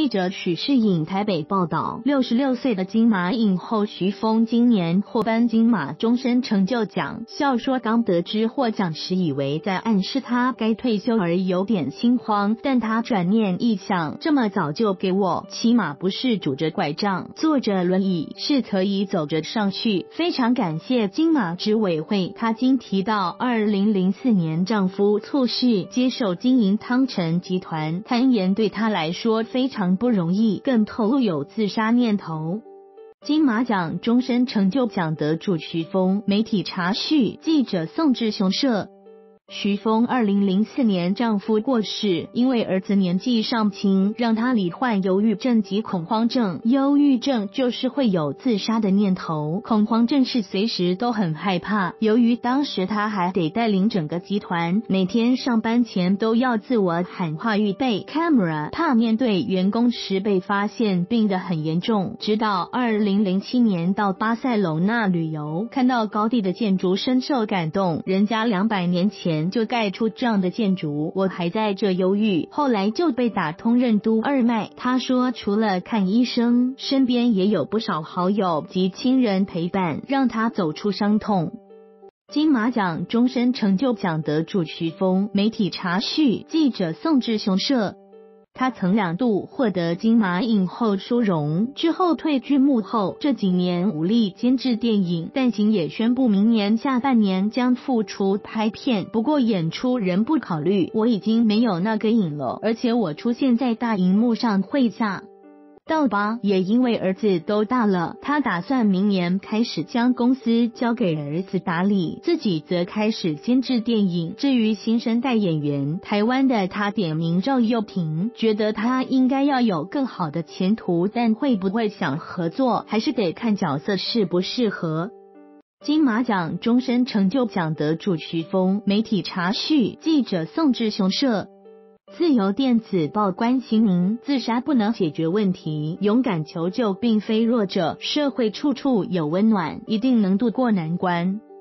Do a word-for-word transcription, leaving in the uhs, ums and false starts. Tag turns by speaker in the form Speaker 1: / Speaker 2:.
Speaker 1: 记者许世颖台北报道，六十六岁的金马影后徐枫今年获颁金马终身成就奖，笑说刚得知获奖时以为在暗示他该退休而有点心慌，但他转念一想，这么早就给我，起码不是拄着拐杖坐着轮椅，是可以走着上去，非常感谢金马执委会。她经提到二零零四年丈夫猝逝，接手经营汤臣集团，坦言对她来说非常不容易，更透露有自杀念头。金马奖终身成就奖得主徐枫，媒体查叙，记者宋志雄社。徐枫二零零四年丈夫过世，因为儿子年纪尚轻，让她罹患忧郁症及恐慌症。忧郁症就是会有自杀的念头，恐慌症是随时都很害怕。由于当时她还得带领整个集团，每天上班前都要自我喊话预备 camera， 怕面对员工时被发现，病得很严重。直到二零零七年到巴塞隆纳旅游，看到高地的建筑深受感动，人家两百年前就盖出这样的建筑，我还在这忧郁，后来就被打通任督二脉。他说除了看医生，身边也有不少好友及亲人陪伴，让他走出伤痛。金马奖终身成就奖得主徐枫，媒体查叙，记者宋志雄社。她曾两度获得金马影后殊荣，之后退居幕后，这几年无力监制电影，但行也宣布明年下半年将复出拍片，不过演出仍不考虑，我已经没有那个瘾了，而且我出现在大荧幕上会吓到吧，也因为儿子都大了，他打算明年开始将公司交给儿子打理，自己则开始监制电影。至于新生代演员，台湾的他点名赵又廷，觉得他应该要有更好的前途，但会不会想合作，还是得看角色适不适合。金马奖终身成就奖得主徐枫，媒体查叙，记者宋志雄社。自由电子报关心您，自杀不能解决问题，勇敢求救并非弱者，社会处处有温暖，一定能度过难关。